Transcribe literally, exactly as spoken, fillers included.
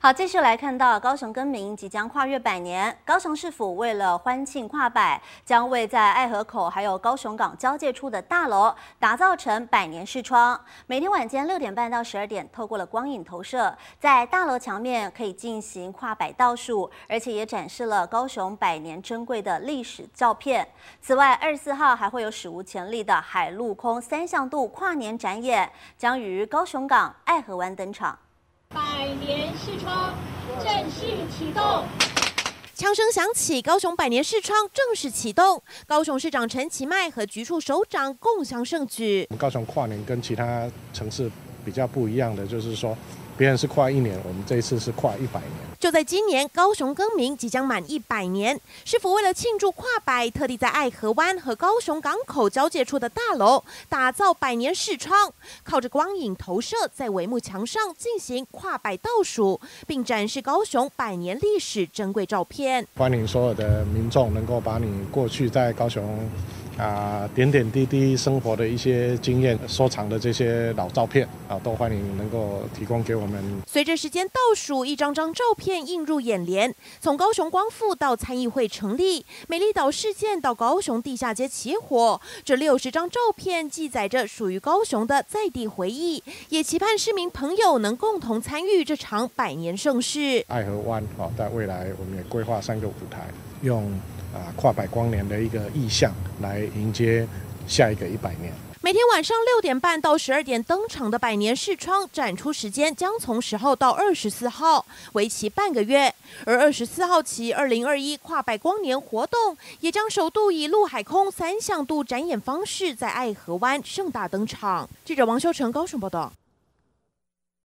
好，继续来看到高雄更名即将跨越百年，高雄市府为了欢庆跨百，将位在爱河口还有高雄港交界处的大楼打造成百年视窗。每天晚间六点半到十二点，透过了光影投射，在大楼墙面可以进行跨百倒数，而且也展示了高雄百年珍贵的历史照片。此外，二十四号还会有史无前例的海陆空三项度跨年展演，将于高雄港、爱河湾登场。 百年视窗正式启动， 枪声响起，高雄百年视窗正式启动。高雄市长陈其迈和局处首长共襄盛举。 高雄跨年跟其他城市比较不一样的，就是说，别人是跨一年，我们这一次是跨一百年。 就在今年，高雄更名即将满一百年，市府为了庆祝跨百，特地在爱河湾和高雄港口交界处的大楼打造百年视窗，靠着光影投射，在帷幕墙上进行跨百倒数，并展示高雄百年历史珍贵照片。 欢迎所有的民众能够把你过去在高雄啊、呃、点点滴滴生活的一些经验收藏的这些老照片啊，都欢迎能够提供给我们。 随着时间倒数，一张张照片 映入眼帘，从高雄光复到参议会成立，美丽岛事件到高雄地下街起火，这六十张照片记载着属于高雄的在地回忆，也期盼市民朋友能共同参与这场百年盛事。 爱河湾哦，在未来我们也规划三个舞台，用啊跨百光年的一个意象来迎接下一个一百年。 每天晚上六点半到十二点登场的百年视窗展出时间将从十号到二十四号，为期半个月。而二十四号起，二零二一跨百光年活动也将首度以陆海空三项度展演方式在爱河湾盛大登场。记者王修成高雄报道。